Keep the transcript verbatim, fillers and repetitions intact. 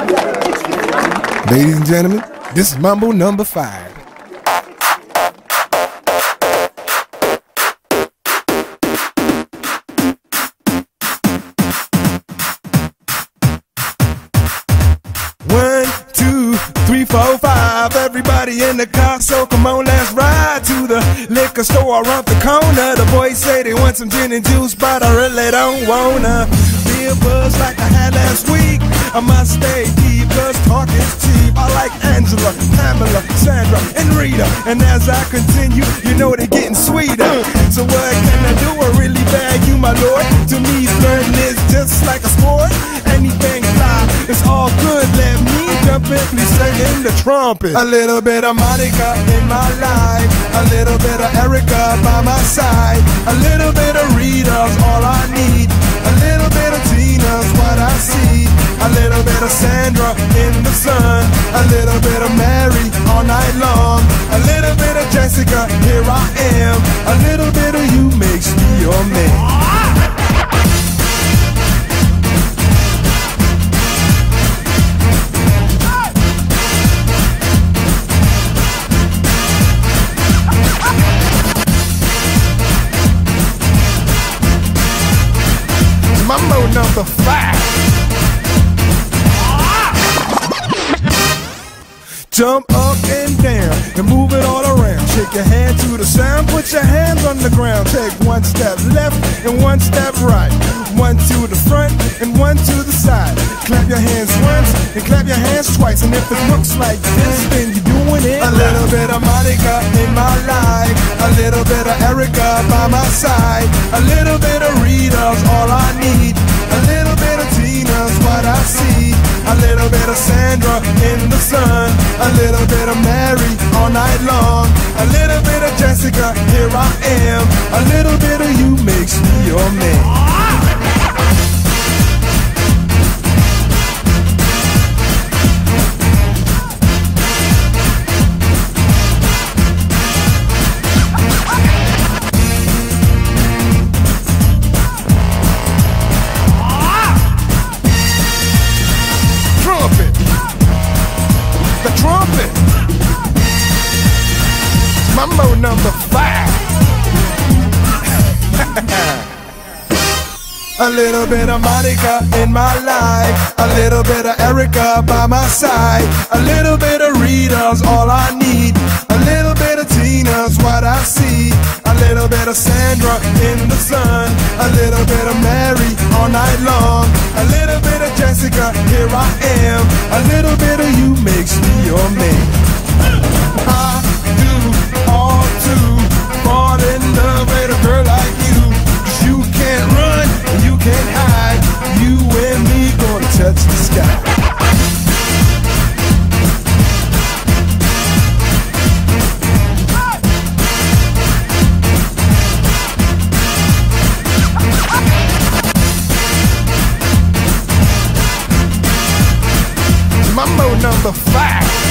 Ladies and gentlemen, this is Mambo number five. One, two, three, four, five. Everybody in the car, so come on, let's ride to the liquor store around the corner. The boys say they want some gin and juice, but I really don't wanna be a buzz like I had last week. I must stay deep, cause talk is cheap. I like Angela, Pamela, Sandra, and Rita. And as I continue, you know they're getting sweeter. So what can I do? I really bag you, my lord. To me, flirting is just like a sport. Anything fly, it's all good. Let me jump in, please sing the trumpet. A little bit of Monica in my life, a little bit of Erica by my side, a little bit of Rita's all I need, a little bit of Tina's what I see, a little bit of Sandra in the sun, a little bit of Mary all night long, a little bit of Jessica, here I am, a little bit of you makes me your man. Mambo number five. Jump up and down and move it all around. Shake your hand to the sound, put your hands on the ground. Take one step left and one step right. One to the front and one to the side. Clap your hands once and clap your hands twice. And if it looks like this, then you're doing it. A little bit of Monica in my life, a little bit of Erica by my side, a little bit of Rita's all I need, a little bit of Tina's what I see, a little bit of Sandra in the sun, a little bit of Mary all night long, a little bit of Jessica, here I am, a little bit of you makes me your man. The trumpet. Mambo number five. A little bit of Monica in my life, a little bit of Erica by my side, a little bit of Rita's all I need, a little bit of Tina's what I see, a little bit of Sandra in the sun, a little bit of Mary all night long, a little bit of Jessica, here I am, a little bit of you makes me your man. I do all to fall in love with a girl like you, 'cause you can't run and you can't hide, you and me gonna touch the sky. Mambo number five.